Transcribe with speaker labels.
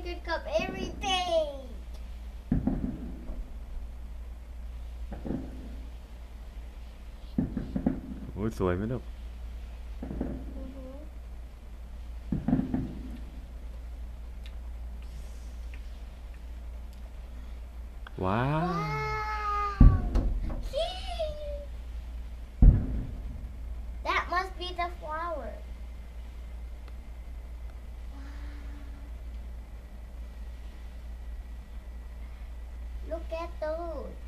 Speaker 1: could cup everything.
Speaker 2: โอ้ยสวยไหมลูกว้าว
Speaker 1: Wow. That must be the flower. Wow. Look at those.